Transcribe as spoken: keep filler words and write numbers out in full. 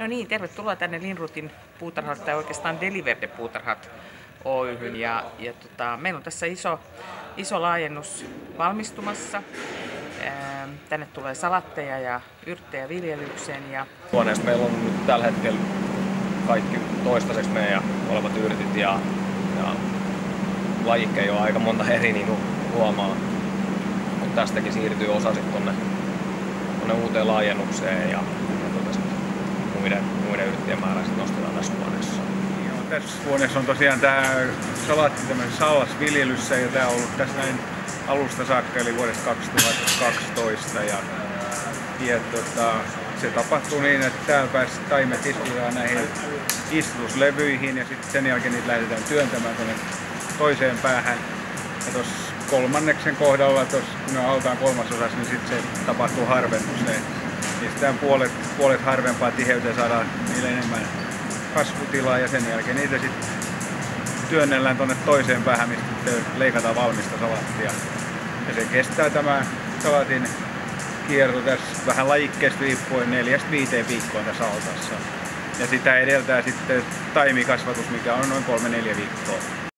No niin, tervetuloa tänne Linnroothin puutarhat, tai oikeastaan Deliverde Puutarhat Oy:hyn. Ja, ja tota, meillä on tässä iso, iso laajennus valmistumassa. Ää, tänne tulee salatteja ja yrttejä viljelykseen. Ja... Huoneessa meillä on nyt tällä hetkellä kaikki toistaiseksi meidän olevat yrtit ja, ja lajikkeja on aika monta eri, niin kuin huomaa. Mutta tästäkin siirtyy osa sitten tonne, tonne uuteen laajennukseen ja, ja tuota muiden, muiden yrttien määrä sitten nostetaan tässä huoneessa. Joo, tässä huoneessa on tosiaan tämä salaatti tämmöisessä sallasviljelyssä ja tämä on ollut tässä näin alusta saakka eli vuodesta kaksituhattakaksitoista. Ja, ja tota, se tapahtuu niin, että täällä päässä taimet istutaan näihin istutuslevyihin ja sitten sen jälkeen niitä lähdetään työntämään tuonne toiseen päähän. Ja tuossa kolmanneksen kohdalla, tossa, kun ne altaan kolmasosassa, niin sitten se tapahtuu harvennukseen. Niin sitten puolet, puolet harvempaa tiheyteen saadaan niille enemmän kasvutilaa ja sen jälkeen niitä sitten työnnellään tuonne toiseen päähän, mistä leikataan valmista salattia. Ja se kestää tämä salatin kierto tässä vähän lajikkeesta riippuen neljästä viiteen viikkoa tässä altassa. Ja sitä edeltää sitten taimikasvatus, mikä on noin kolme neljä viikkoa.